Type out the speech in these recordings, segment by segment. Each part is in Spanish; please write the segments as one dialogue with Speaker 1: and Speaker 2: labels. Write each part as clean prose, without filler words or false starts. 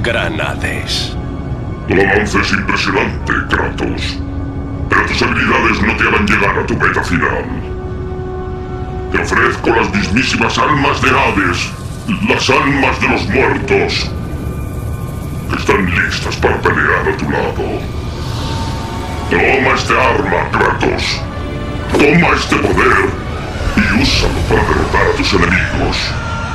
Speaker 1: Gran Hades.
Speaker 2: Tu avance es impresionante, Kratos. Pero tus habilidades no te harán llegar a tu meta final. Te ofrezco las mismísimas almas de Hades, las almas de los muertos, que están listas para pelear a tu lado. Toma este arma, Kratos. Toma este poder y úsalo para derrotar a tus enemigos.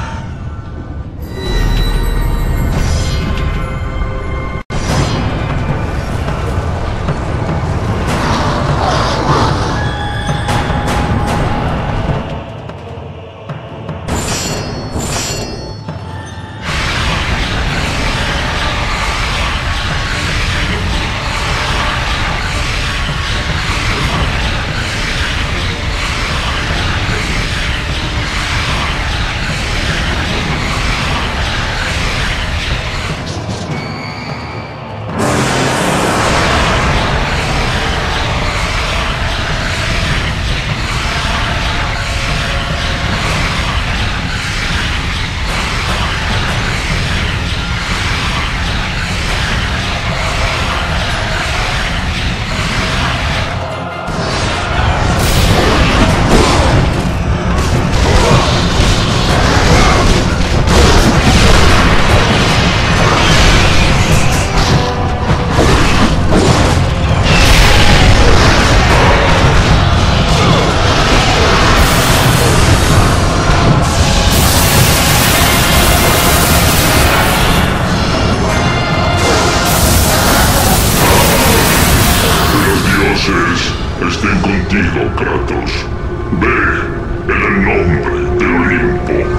Speaker 2: Estén contigo, Kratos. Ve en el nombre de Olimpo.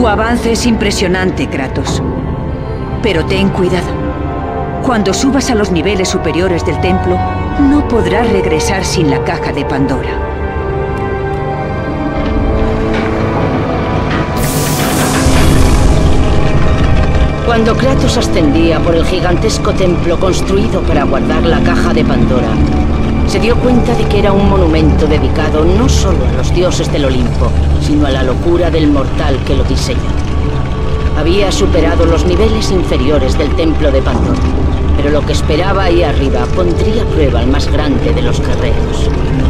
Speaker 1: Tu avance es impresionante, Kratos. Pero ten cuidado. Cuando subas a los niveles superiores del templo, no podrás regresar sin la caja de Pandora.
Speaker 3: Cuando Kratos ascendía por el gigantesco templo construido para guardar la caja de Pandora, se dio cuenta de que era un monumento dedicado no solo a los dioses del Olimpo, sino a la locura del mortal que lo diseñó. Había superado los niveles inferiores del templo de Pandora, pero lo que esperaba ahí arriba pondría a prueba al más grande de los guerreros.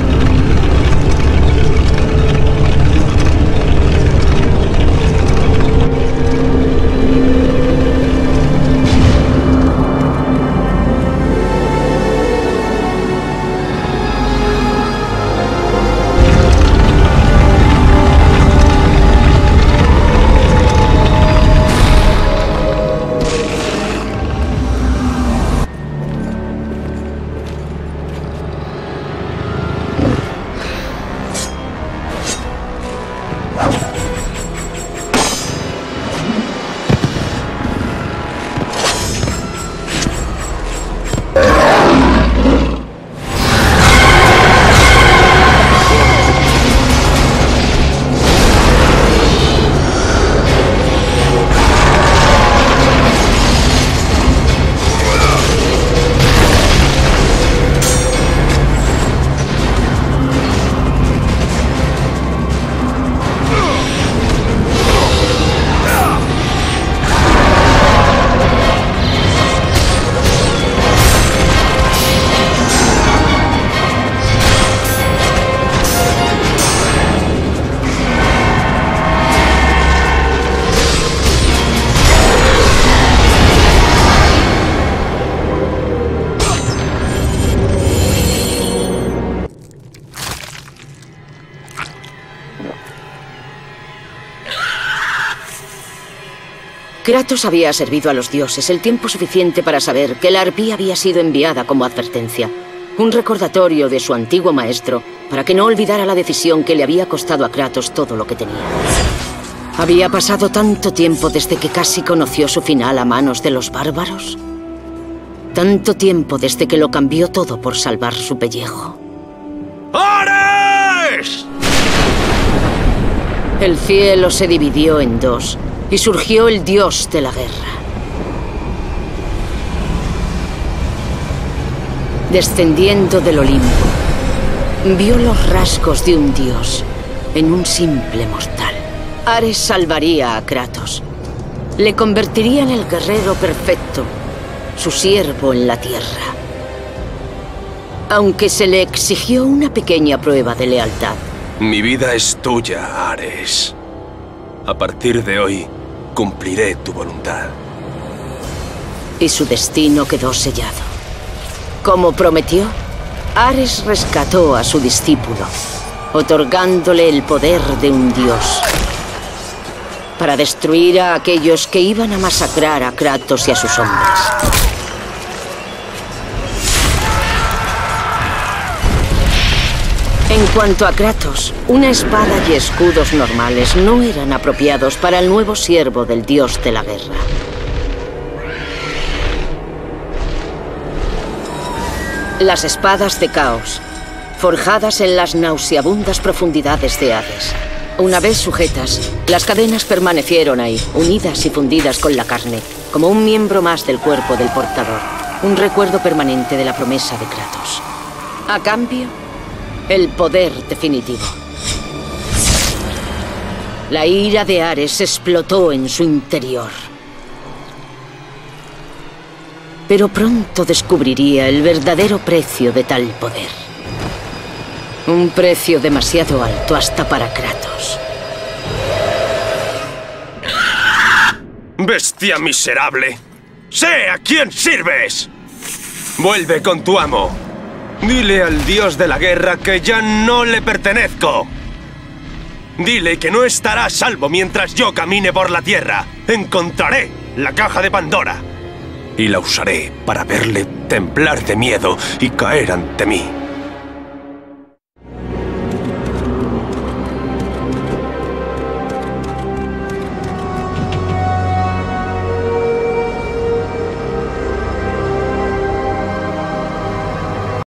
Speaker 3: Kratos había servido a los dioses el tiempo suficiente para saber que la arpía había sido enviada como advertencia. Un recordatorio de su antiguo maestro para que no olvidara la decisión que le había costado a Kratos todo lo que tenía. ¿Había pasado tanto tiempo desde que casi conoció su final a manos de los bárbaros? Tanto tiempo desde que lo cambió todo por salvar su pellejo.
Speaker 4: ¡Ares!
Speaker 3: El cielo se dividió en dos y surgió el dios de la guerra. Descendiendo del Olimpo, vio los rasgos de un dios en un simple mortal. Ares salvaría a Kratos. Le convertiría en el guerrero perfecto, su siervo en la tierra. Aunque se le exigió una pequeña prueba de lealtad.
Speaker 4: Mi vida es tuya, Ares. A partir de hoy, cumpliré tu voluntad.
Speaker 3: Y su destino quedó sellado. Como prometió, Ares rescató a su discípulo, otorgándole el poder de un dios, para destruir a aquellos que iban a masacrar a Kratos y a sus hombres. En cuanto a Kratos, una espada y escudos normales no eran apropiados para el nuevo siervo del dios de la guerra. Las espadas de Caos, forjadas en las nauseabundas profundidades de Hades. Una vez sujetas, las cadenas permanecieron ahí, unidas y fundidas con la carne, como un miembro más del cuerpo del portador. Un recuerdo permanente de la promesa de Kratos. A cambio, el poder definitivo. La ira de Ares explotó en su interior. Pero pronto descubriría el verdadero precio de tal poder. Un precio demasiado alto hasta para Kratos.
Speaker 4: ¡Bestia miserable! ¡Sé a quién sirves! ¡Vuelve con tu amo! Dile al dios de la guerra que ya no le pertenezco. Dile que no estará a salvo mientras yo camine por la tierra. Encontraré la caja de Pandora y la usaré para verle temblar de miedo y caer ante mí.